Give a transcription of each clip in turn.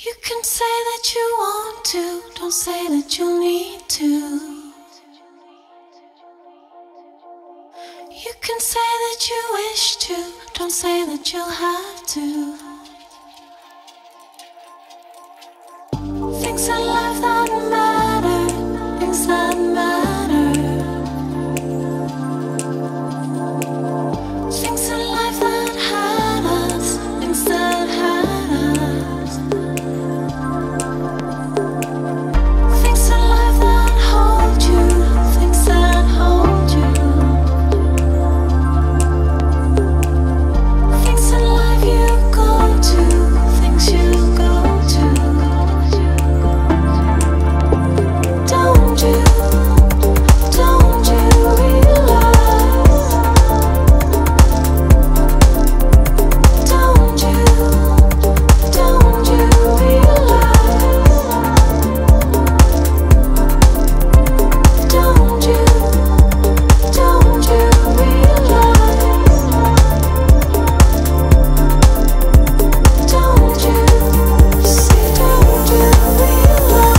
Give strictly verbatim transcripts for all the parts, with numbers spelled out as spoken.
You can say that you want to, don't say that you need to. You can say that you wish to, don't say that you'll have to. Things in life that matter, things that matter. Things in life that had us, things that had us. Things in life that hold you, things that hold you. Things in life you go to, things you go to. Don't you, don't you realize? Don't you, don't you realize? Don't you, don't you realize? Don't you, say don't you realize?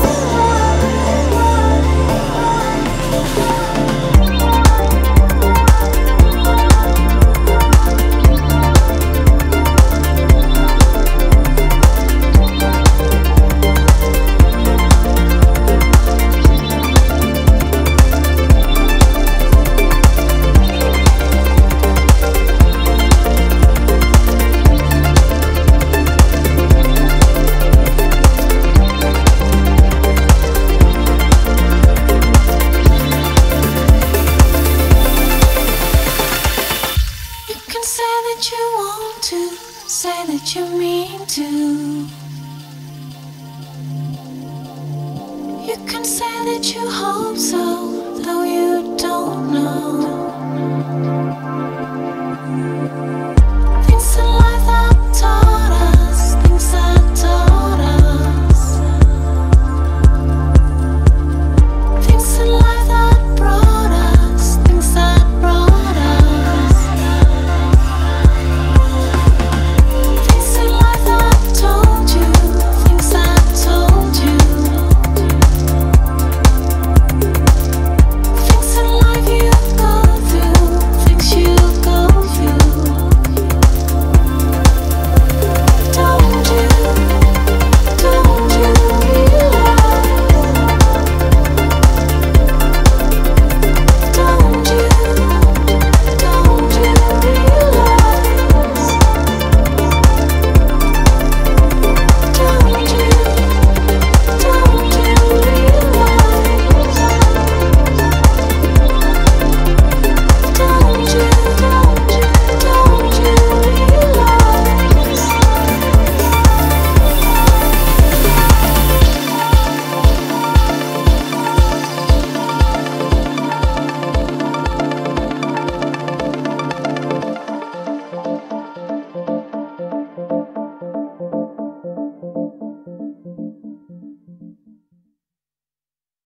You can say that you want to, say that you mean to. You can say that you hope so,